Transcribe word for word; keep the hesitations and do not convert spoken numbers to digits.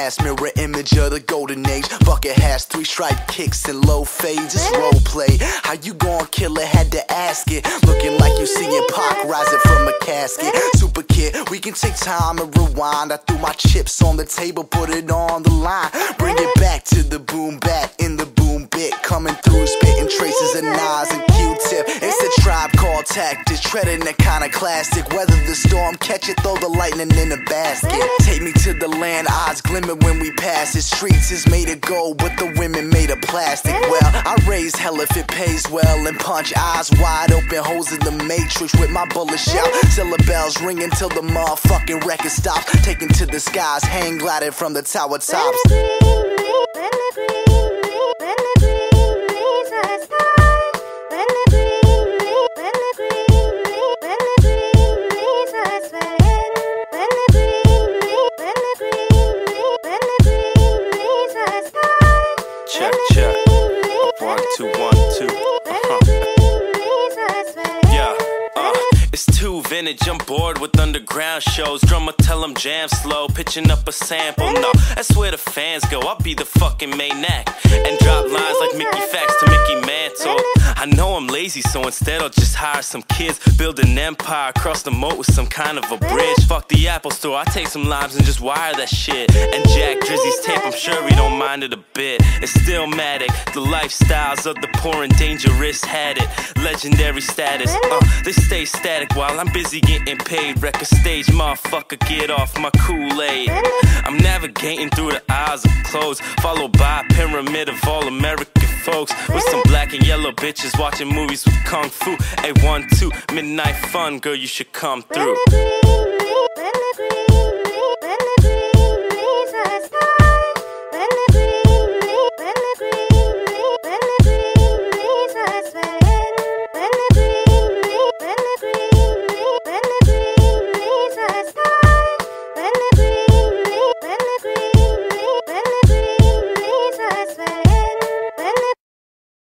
glass, mirror image of the golden age. Bucket hats, three stripe kicks and low fades. It's role play. How you gon' kill it? Had to ask it. Looking like you seeing Pac rising from a casket. Super kid, we can take time and rewind. I threw my chips on the table, put it on the line. Bring it back to the boom bat in the boom bit. Coming through, spitting traces of Nas and Q-tip. It's a Tribe Called Tactics, treading the kind of classic. Weather the storm, catch it, throw the lightning in a basket. Take me to the land, eyes glimmer when we pass it. Streets is made of gold, but the women made of plastic. Well, I raise hell if it pays well and punch eyes wide open, holes in the matrix with my bullet shout. Syllables ringing till the motherfucking record stops. Taken to the skies, hang gliding from the tower tops. Check, check. One, two, one, two. Uh-huh. Yeah, uh, it's too vintage. I'm bored with underground shows. Drummer tell them jam slow, pitching up a sample. No, that's where the fans go. I'll be the fucking main act and drop lines like Mickey Fax to Mickey Mantle. I know I'm lazy, so instead I'll just hire some kids, build an empire across the moat with some kind of a bridge. Fuck the Apple Store, I take some limes and just wire that shit. And Jack Drizzy's tape, I'm sure he don't mind it a bit. It's Stillmatic, the lifestyles of the poor and dangerous had it. Legendary status, uh, they stay static while I'm busy getting paid. Record stage, motherfucker, get off my Kool-Aid. I'm navigating through the aisles of clothes, followed by a pyramid of all American folks with some black and yellow bitches watching movies with kung fu. Hey, one, two, midnight fun, girl, you should come through.